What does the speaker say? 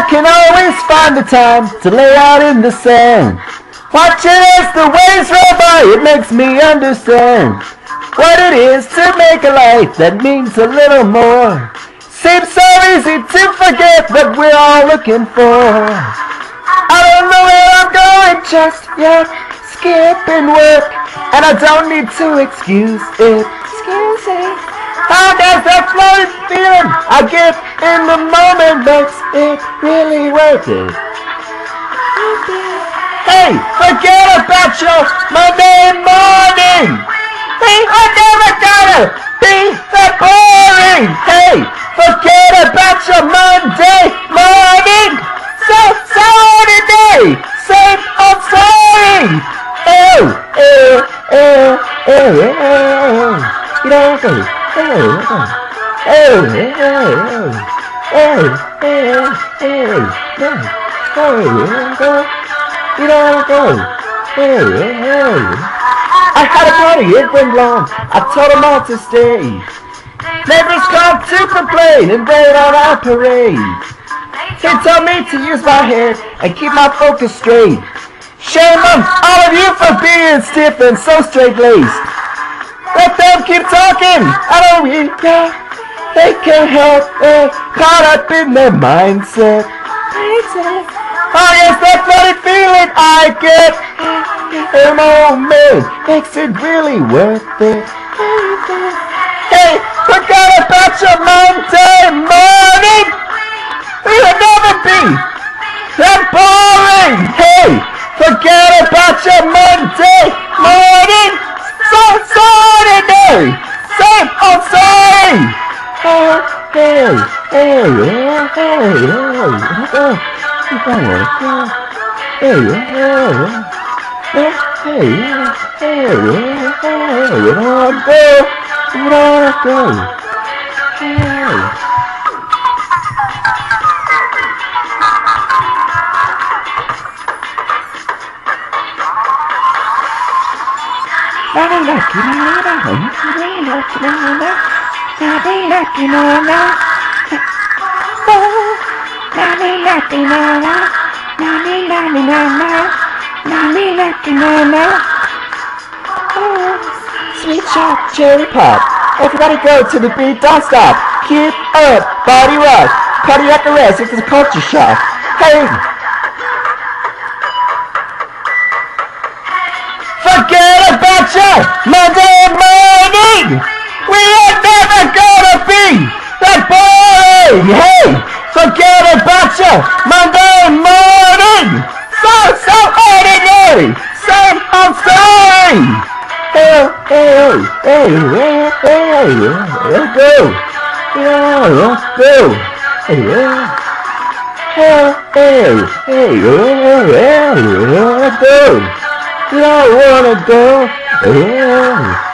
can always find the time to lay out in the sand. Watching as the waves roll by, it makes me understand what it is to make a life that means a little more. Seems so easy to forget what we're all looking for. I don't know where I'm going just yet, skipping work, and I don't need to excuse it. How does that floating feeling I get in the moment makes it really worth it? Hey, forget about your Monday morning. Hey, I'm never gonna be that boring. Hey, forget about your Monday morning. So ordinary, same old story. Oh, you don't go. I had a party, it went long, I told them all to stay. Neighbors come to complain and rain on our parade. They told me to use my head and keep my focus straight. Shame on all of you for being stiff and so straight-laced. Let them keep talking, I don't really care. They can't help it, caught up in their mindset. Oh yes, that funny feeling I get in a moment makes it really worth it. Hey, forget about your Monday morning. We'll never be that boring. Hey, forget about your Monday morning. So ordinary, same old story. Hey, Sweet shot, cherry pop. Everybody go to the beat, don't stop. Keep up, body rock. Cardiac arrest, it's a culture shock. Hey! Forget about your Monday morning! We are never gonna be that boring! Hey! Forget about your Monday morning! So ordinary! Same old story! Hey, let's go! Yeah, let's go! Hey, let's go! You don't wanna go?